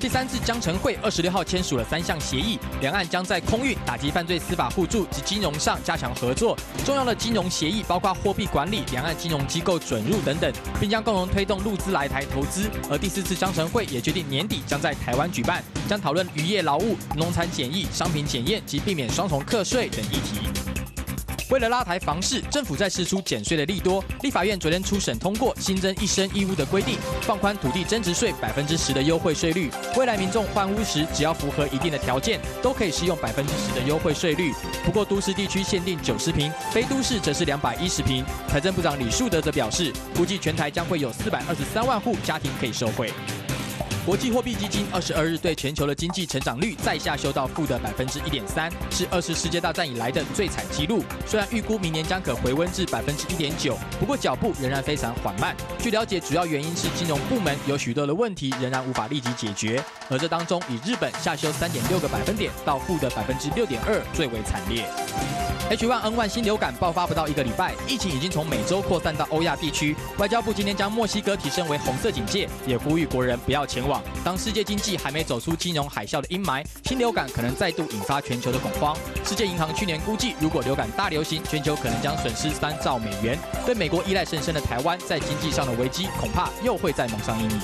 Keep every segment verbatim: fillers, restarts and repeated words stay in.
第三次章程会二十六号签署了三项协议，两岸将在空运、打击犯罪、司法互助及金融上加强合作。重要的金融协议包括货币管理、两岸金融机构准入等等，并将共同推动陆资来台投资。而第四次章程会也决定年底将在台湾举办，将讨论渔业劳务、农产检疫、商品检验及避免双重课税等议题。为了拉抬房市，政府在释出减税的利多。立法院昨天初审通过新增一生一屋的规定，放宽土地增值税百分之十的优惠税率。未来民众换屋时，只要符合一定的条件，都可以适用百分之十的优惠税率。不过，都市地区限定九十坪，非都市则是两百一十坪。财政部长李树德则表示，估计全台将会有四百二十三万户家庭可以受惠。国际货币基金二十二日对全球的经济成长率再下修到负的百分之一点三，是二次世界大战以来的最惨纪录。虽然预估明年将可回温至百分之一点九，不过脚步仍然非常缓慢。据了解，主要原因是金融部门有许多的问题仍然无法立即解决，而这当中以日本下修三点六个百分点到负的百分之六点二最为惨烈。H 一 N 一 新流感爆发不到一个礼拜，疫情已经从美洲扩散到欧亚地区。外交部今天将墨西哥提升为红色警戒，也呼吁国人不要前往。当世界经济还没走出金融海啸的阴霾，新流感可能再度引发全球的恐慌。世界银行去年估计，如果流感大流行，全球可能将损失三兆美元。对美国依赖甚深的台湾，在经济上的危机恐怕又会再蒙上阴影。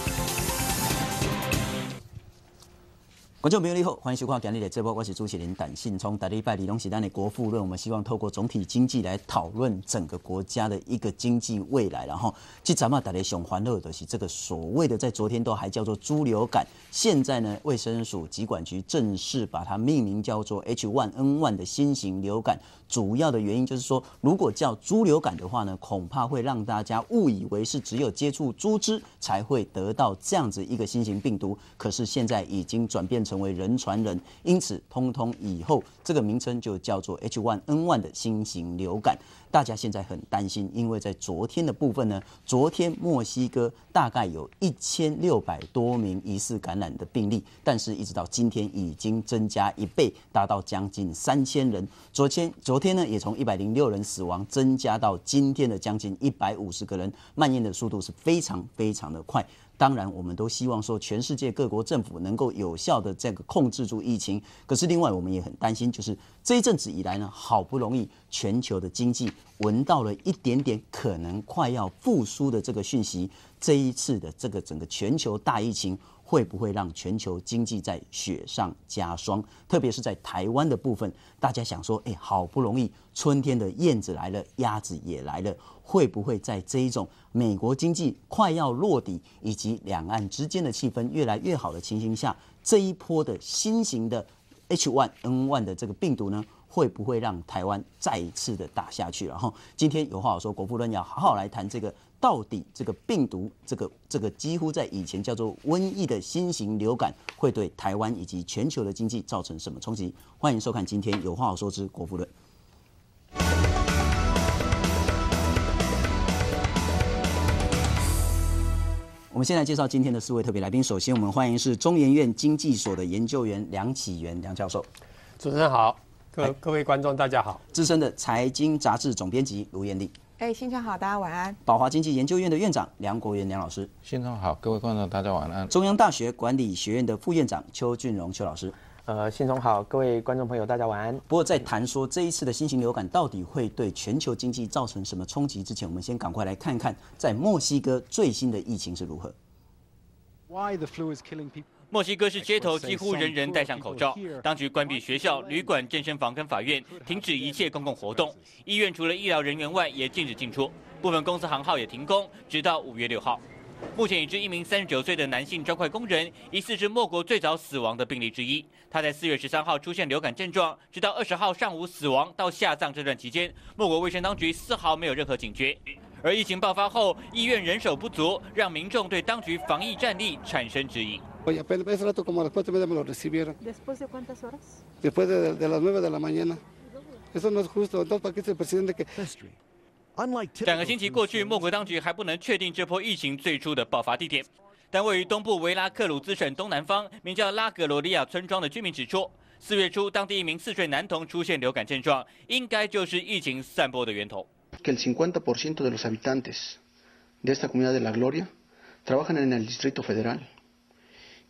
观众朋友你好，欢迎收看今日的节目，我是主持人胆信聪。大礼拜二拢是咱的国富论，我们希望透过总体经济来讨论整个国家的一个经济未来。然后，这咱们大家上欢乐的是这个所谓的，在昨天都还叫做猪流感，现在呢，卫生署疾管局正式把它命名叫做 H 一 N 一 的新型流感。主要的原因就是说，如果叫猪流感的话呢，恐怕会让大家误以为是只有接触猪只才会得到这样子一个新型病毒。可是现在已经转变成为人传人，因此通通以后这个名称就叫做 H 一 N 一 的新型流感。大家现在很担心，因为在昨天的部分呢，昨天墨西哥大概有一千六百多名疑似感染的病例，但是一直到今天已经增加一倍，达到将近三千人。昨天昨天呢，也从一百零六人死亡增加到今天的将近一百五十个人，蔓延的速度是非常非常的快。当然，我们都希望说，全世界各国政府能够有效的这个控制住疫情。可是，另外我们也很担心，就是这一阵子以来呢，好不容易全球的经济闻到了一点点可能快要复苏的这个讯息，这一次的这个整个全球大疫情，会不会让全球经济在雪上加霜？特别是在台湾的部分，大家想说，哎，好不容易春天的燕子来了，鸭子也来了，会不会在这一种美国经济快要落底，以及两岸之间的气氛越来越好的情形下，这一波的新型的 H 一 N 一 的这个病毒呢，会不会让台湾再一次的打下去？然后今天有话好说，国富论要好好来谈这个。到底这个病毒，这个这个几乎在以前叫做瘟疫的新型流感，会对台湾以及全球的经济造成什么冲击？欢迎收看今天有话好说之国富论。我们先来介绍今天的四位特别来宾。首先，我们欢迎是中研院经济所的研究员梁启源梁教授。 主持人好，各各位观众大家好。 资深的财经杂志总编辑卢彦丽。 哎，新春好，大家晚安。 宝华经济研究院的院长梁国元梁老师。 新春好，各位观众大家晚安。 中央大学管理学院的副院长邱俊荣邱老师。 呃，新春好，各位观众朋友大家晚安。 不过在谈说这一次的新型流感到底会对全球经济造成什么冲击之前，我们先赶快来看看在墨西哥最新的疫情是如何。 Why the flu is killing people? 墨西哥市街头几乎人人戴上口罩，当局关闭学校、旅馆、健身房跟法院，停止一切公共活动。医院除了医疗人员外，也禁止进出。部分公司行号也停工，直到五月六号。目前已知一名三十九岁的男性砖块工人，疑似是莫国最早死亡的病例之一。他在四月十三号出现流感症状，直到二十号上午死亡到下葬这段期间，莫国卫生当局丝毫没有任何警觉。而疫情爆发后，医院人手不足，让民众对当局防疫战力产生质疑。 Oye, apenas hace rato como a las cuatro y media me lo recibieron. ¿Después de cuántas horas? Después de, de las nueve de la mañana. Eso no es justo. Entonces, ¿para qué es el presidente que...？ 两个星期过去，莫国当局还不能确定这波疫情最初的爆发地点。但位于东部维拉克鲁兹省东南方，名叫拉格罗利亚村庄的居民指出，四月初当地一名四岁男童出现流感症状，应该就是疫情散播的源头。 Que el cincuenta por ciento de los habitantes de esta comunidad de La Gloria trabajan en el Distrito Federal.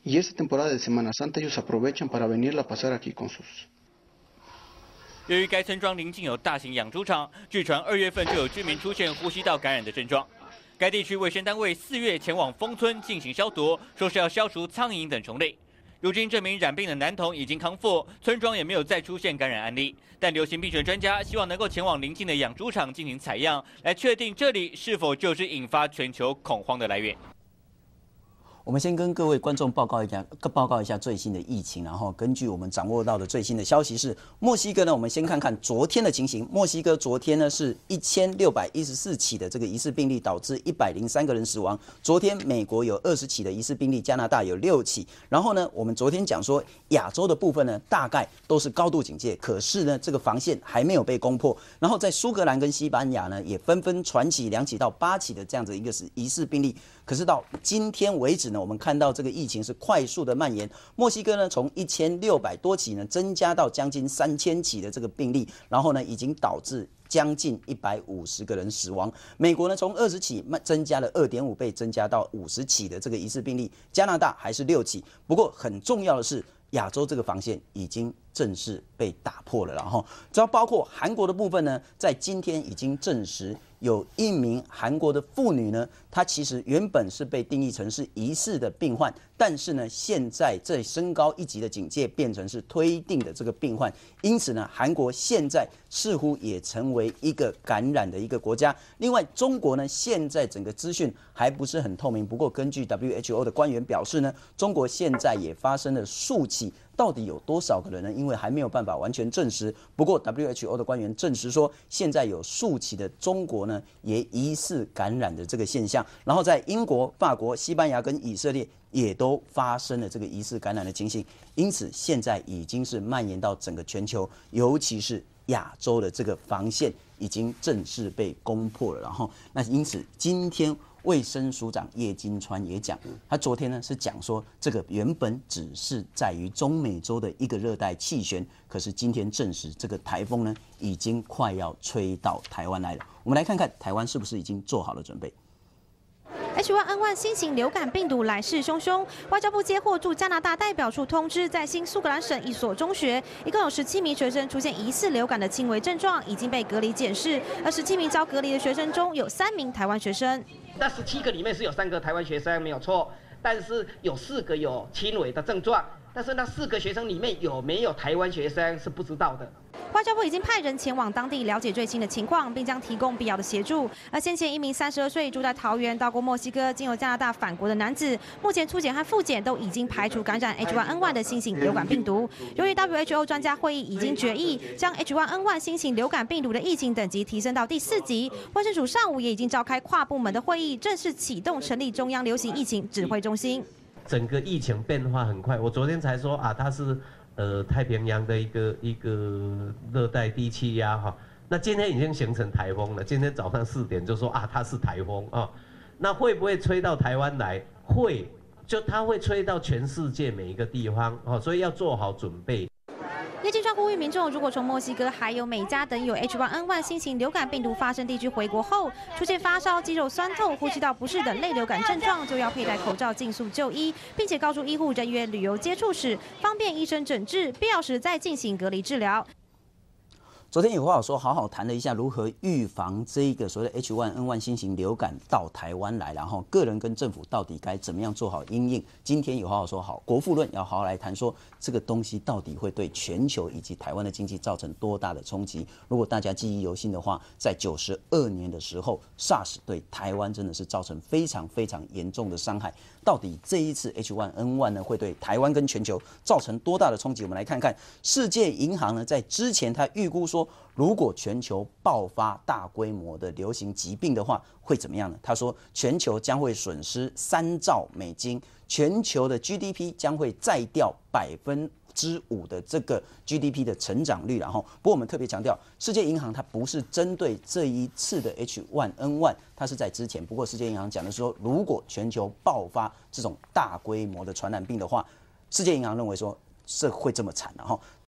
Y esta temporada de Semana Santa ellos aprovechan para venirla a pasar aquí con sus。 由于该村庄邻近有大型养猪场，据传二月份就有居民出现呼吸道感染的症状。该地区卫生单位四月前往封村进行消毒，说是要消除苍蝇等虫类。如今这名染病的男童已经康复，村庄也没有再出现感染案例。但流行病学专家希望能够前往邻近的养猪场进行采样，来确定这里是否就是引发全球恐慌的来源。 我们先跟各位观众报告一下，报告一下最新的疫情。然后根据我们掌握到的最新的消息是，墨西哥呢，我们先看看昨天的情形。墨西哥昨天呢是一千六百一十四起的这个疑似病例，导致一百零三个人死亡。昨天美国有二十起的疑似病例，加拿大有六起。然后呢，我们昨天讲说亚洲的部分呢，大概都是高度警戒，可是呢，这个防线还没有被攻破。然后在苏格兰跟西班牙呢，也纷纷传起两起到八起的这样子一个是疑似病例。可是到今天为止呢，我们看到这个疫情是快速的蔓延。墨西哥呢，从一千六百多起呢，增加到将近三千起的这个病例，然后呢，已经导致将近一百五十个人死亡。美国呢，从二十起增加了二点五倍，增加到五十起的这个疑似病例。加拿大还是六起。不过很重要的是，亚洲这个防线已经正式被打破了。然后，只要包括韩国的部分呢，在今天已经证实。有一名韩国的妇女呢，她其实原本是被定义成是疑似的病患，但是呢，现在这升高一级的警戒变成是推定的这个病患，因此呢，韩国现在似乎也成为一个感染的一个国家。另外，中国呢，现在整个资讯还不是很透明，不过根据 W H O 的官员表示呢，中国现在也发生了数起。到底有多少个人呢？因为还没有办法完全证实。不过 W H O 的官员证实说，现在有数起的中国呢也疑似感染的这个现象。然后在英国、法国、西班牙跟以色列也都发生了这个疑似感染的情形。因此，现在已经是蔓延到整个全球，尤其是亚洲的这个防线已经正式被攻破了。然后，那因此今天。卫生署长叶金川也讲，他昨天呢是讲说，这个原本只是在于中美洲的一个热带气旋，可是今天证实这个台风呢已经快要吹到台湾来了。我们来看看台湾是不是已经做好了准备。 H 一 N 一 新型流感病毒来势汹汹，外交部接获驻加拿大代表处通知，在新苏格兰省一所中学，一共有十七名学生出现疑似流感的轻微症状，已经被隔离检视。而十七名遭隔离的学生中有三名台湾学生。 那十七个里面是有三个台湾学生没有错，但是有四个有轻微的症状，但是那四个学生里面有没有台湾学生是不知道的。 外交部已经派人前往当地了解最新的情况，并将提供必要的协助。而先前一名三十二岁住在桃园到过墨西哥，经由加拿大返国的男子，目前初检和复检都已经排除感染 H 一 N 一 的新型流感病毒。由于 W H O 专家会议已经决议，将 H 一 N 一 新型流感病毒的疫情等级提升到第四级，卫生署上午也已经召开跨部门的会议，正式启动成立中央流行疫情指挥中心。 整个疫情变化很快，我昨天才说啊，它是。呃，太平洋的一个一个热带低气压哈，那今天已经形成台风了。今天早上四点就说啊，它是台风啊，那会不会吹到台湾来？会，就它会吹到全世界每一个地方哦，所以要做好准备。 叶金川呼吁民众，如果从墨西哥还有美加等有 H 一 N 一 新型流感病毒发生地区回国后，出现发烧、肌肉酸痛、呼吸道不适等类流感症状，就要佩戴口罩，尽速就医，并且告诉医护人员旅游接触史，方便医生诊治，必要时再进行隔离治疗。 昨天有话好说，好好谈了一下如何预防这一个所谓的 H 一 N 一 新型流感到台湾来，然后个人跟政府到底该怎么样做好因应。今天有话好说，好国富论要好好来谈说这个东西到底会对全球以及台湾的经济造成多大的冲击。如果大家记忆犹新的话，在九十二年的时候 ，SARS 对台湾真的是造成非常非常严重的伤害。到底这一次 H 一 N 一 呢，会对台湾跟全球造成多大的冲击？我们来看看世界银行呢，在之前他预估说，如果全球爆发大规模的流行疾病的话，会怎么样呢？他说，全球将会损失三兆美金，全球的 G D P 将会再掉百分之五的这个 G D P 的成长率。然后，不过我们特别强调，世界银行它不是针对这一次的 H 一 N 一，它是在之前。不过，世界银行讲的是说，如果全球爆发这种大规模的传染病的话，世界银行认为说是会这么惨。然后，